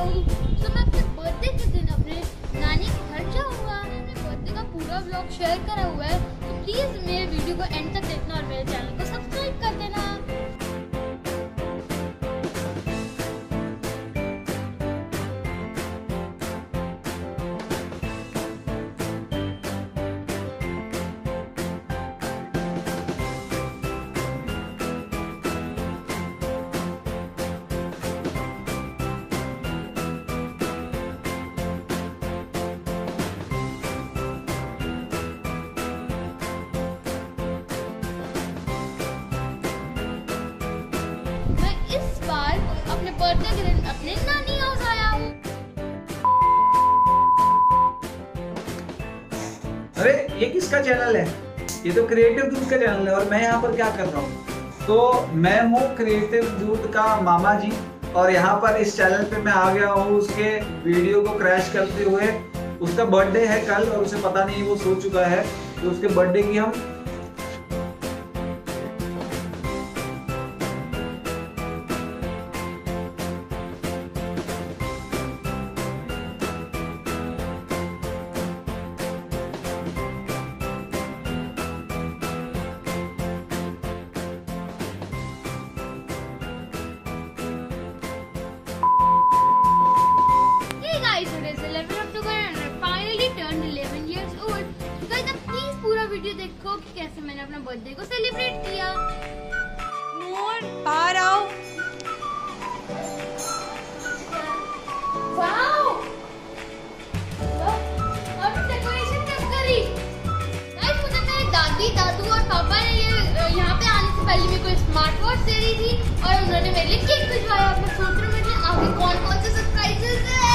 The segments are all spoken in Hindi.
हूँ। तो मैं अपने बर्थडे के दिन अपने नानी के घर जाऊँगा। मैंने बर्थडे का पूरा व्लॉग शेयर करा हुआ है, तो प्लीज़ मेरे वीडियो को एंड तक देखना और मेरे चैनल को सब्सक्राइब कर देना। इस बार अपने बर्थडे के दिन अपने नानी हाउस आया हूँ। अरे ये किसका चैनल है? ये तो क्रिएटिव दूध का चैनल है। और मैं यहाँ पर क्या कर रहा हूँ? तो मैं हूँ क्रिएटिव दूध का मामा जी, और यहाँ पर इस चैनल पे मैं आ गया हूँ उसके वीडियो को क्रैश करते हुए। उसका बर्थडे है कल और उसे पता नहीं वो सो चुका है, तो उसके बर्थडे की हम वीडियो देखो कि कैसे मैंने अपना बर्थडे को सेलिब्रेट किया। नूर बाहर आओ। वाओ! और डेकोरेशन कब करी? गाइस मुझे मेरे दादी, दादू और पापा ने ये यहाँ पे आने से पहले मेरे को स्मार्ट वॉच दे दी थी और उन्होंने मेरे लिए केक भिजवाया। मैं सोच रही हूँ मेरे आगे कौन-कौन से सरप्राइजेस हैं।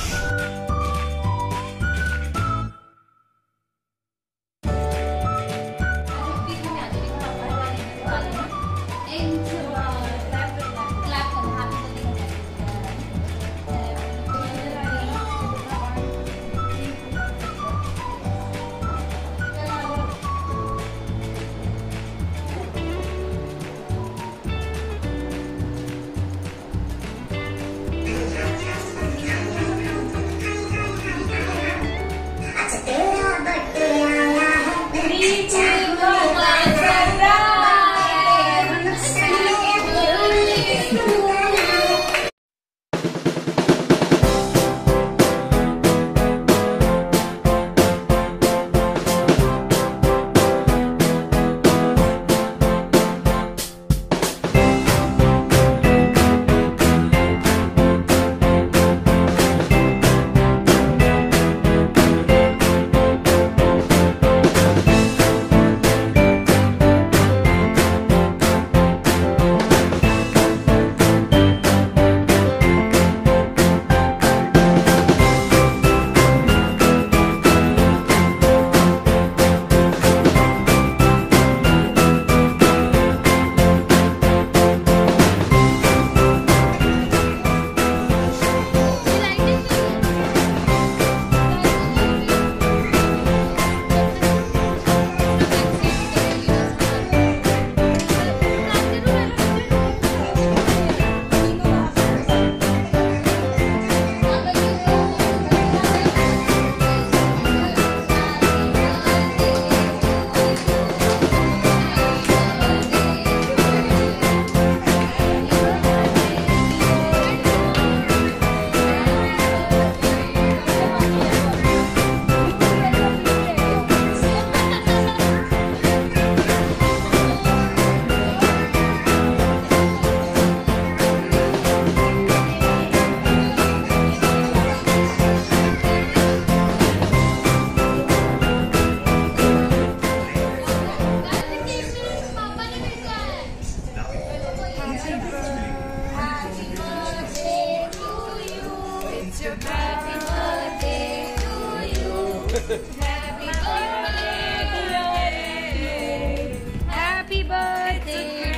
Happy birthday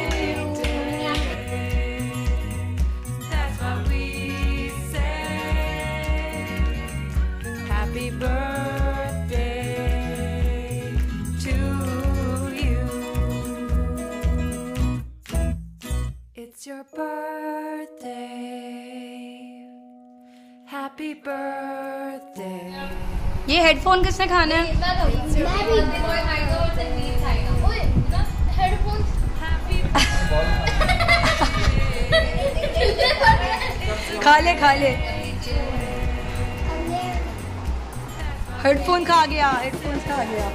to you. That's what we say. Happy birthday to you. It's your birthday. Happy birthday. ये हेडफोन किसने खाना है? खा ले हेडफोन खा गया, हेडफोन खा गया।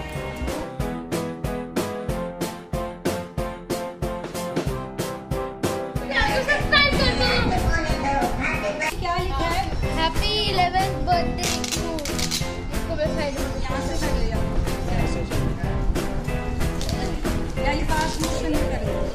क्या लिखा है? Happy 11th birthday to. इसको मैं साइड में यहाँ से कर लिया या ये पास मुझसे नहीं कर लिया।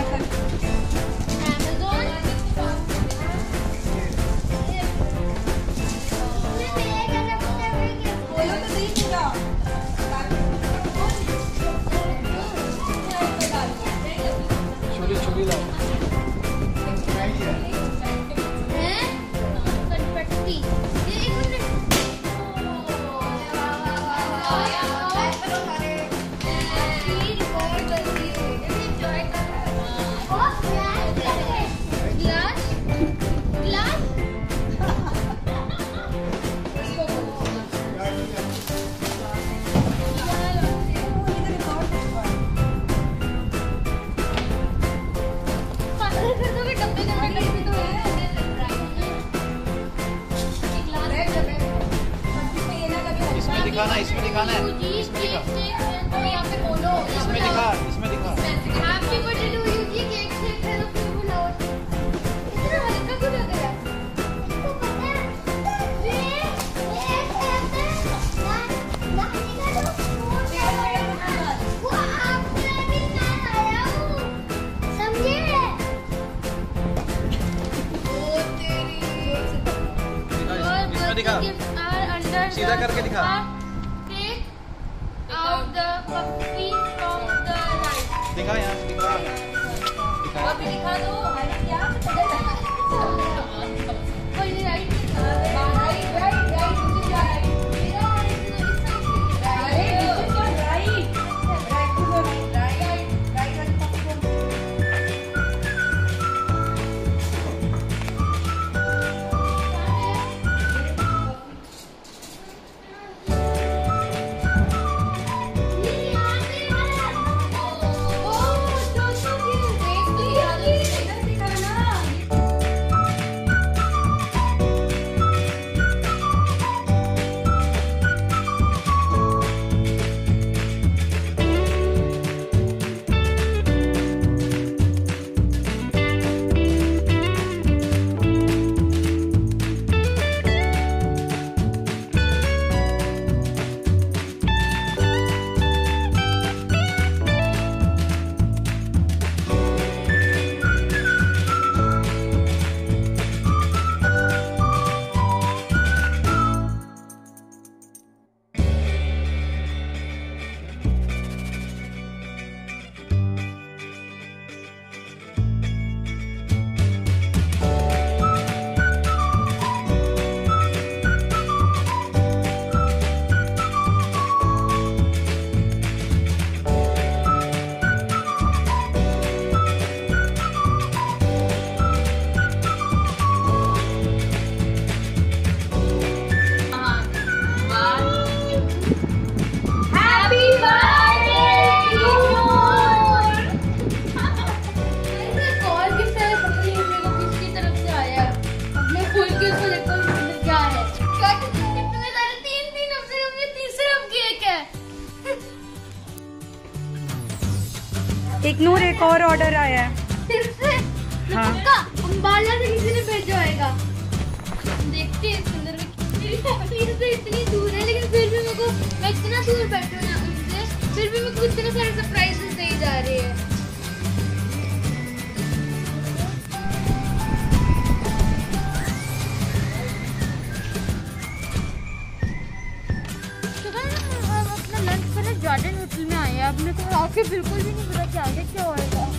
इसमें दिखाना है। इसमें दिखा। हैप्पी बर्थडे टू यू जी। केक शेक है तो फिर बुलाओ। इतना हल्का क्यों लग रहा है? इसको पता है ये वो आपने भी ना आया हूं, समझे? ओ तेरी इसमें दिखा। सीधा करके दिखा। दिखा यहाँ से दिखा। दिखा दो क्या कोई नहीं राइट इग्नोर एक और ऑर्डर आया है। हाँ। अंबाला से किसी ने भेजा होगा। देखते हैं इसके अंदर में मेरी फैक्ट्री से इतनी दूर है, लेकिन फिर भी मेरे को, मैं इतना दूर बैठी हूँ ना उनसे, फिर भी मेरे को इतने सारे सरप्राइजेस दे जा रहे हैं। अपना लंच करने जार्डिन होटल में आए हैं। अब मेरे को आके बिल्कुल भी नहीं पता क्या आगे क्या होएगा।